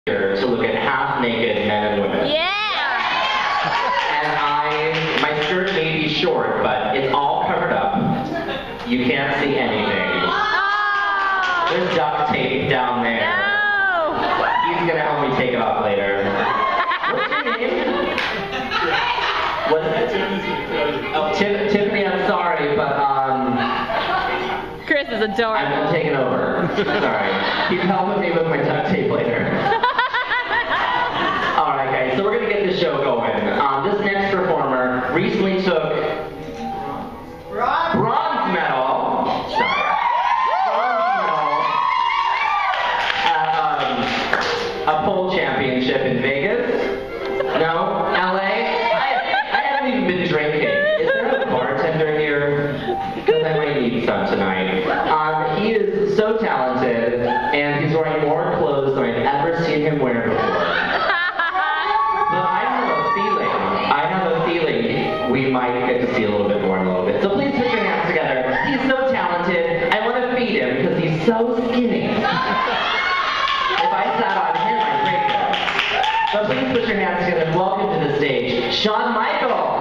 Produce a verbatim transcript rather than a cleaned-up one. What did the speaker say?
here to look at half-naked men and women. Yeah! And I, my skirt may be short, but it's all covered up. You can't see anything. Oh! There's duct tape down there. No! He's gonna help me take it off later. What's your name? What's that? Oh, Tiff Tiffany, I'm sorry, but um... Chris is adorable. I'm taking over. Sorry. He's helping me with my duct tape later. Alright guys, so we're gonna get this show going. Um, this next performer recently took bronze medal. Sorry. Bronze medal at um, a pole championship in Vegas. No? L A? I, I haven't even been drinking. Is there a bartender here? Because I might need some tonight. Um, he is so talented, and he's wearing more clothes than I've ever seen him wear before. But I have a feeling, I have a feeling we might get to see a little bit more in a little bit. So please put your hands together. He's so talented. I want to feed him because he's so skinny. If I sat on him, I'd break him. So please put your hands together and welcome to the stage, SeanMichael.